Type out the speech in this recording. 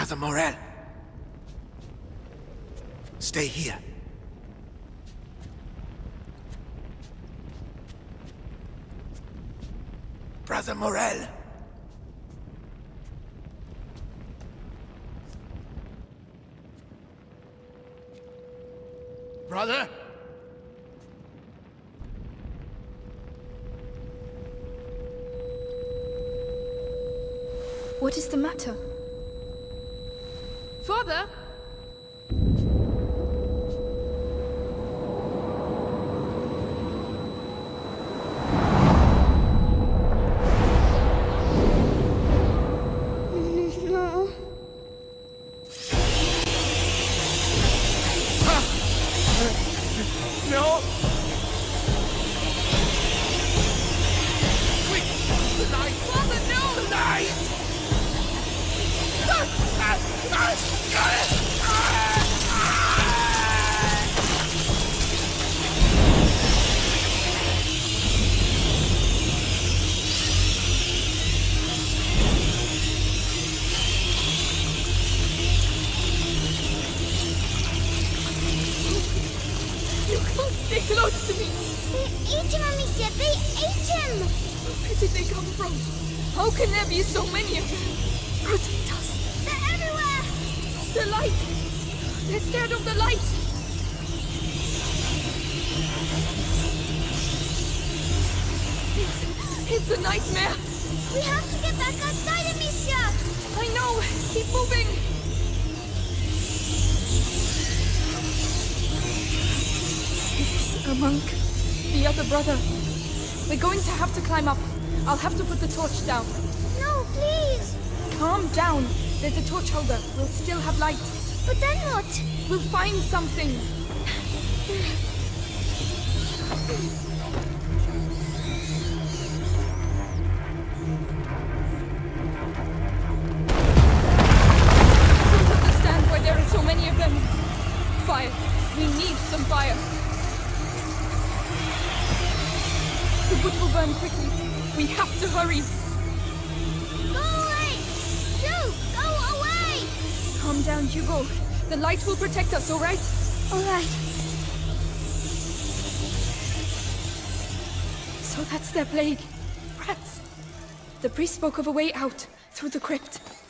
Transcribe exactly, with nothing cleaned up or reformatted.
Brother Morel. Stay here. Brother Morel. Brother? What is the matter? Father? No. No! Quick! The light! Father, no! The light! You can't stay close to me! They ate him, Amicia! They ate him! Where did they come from? How can there be so many of them? Protect us! They're everywhere! The light! They're scared of the light! It's, it's a nightmare! We have to get back outside, Amicia! I know! Keep moving! It's a monk. The other brother. We're going to have to climb up. I'll have to put the torch down. No, please! Calm down. There's a torch holder. We'll still have light. But then what? We'll find something. I don't understand why there are so many of them. Fire. We need some fire. The wood will burn quickly. We have to hurry. Go away! Dude, go away! Calm down, Hugo. The light will protect us, all right? All right. So that's their plague. Rats. The priest spoke of a way out, through the crypt.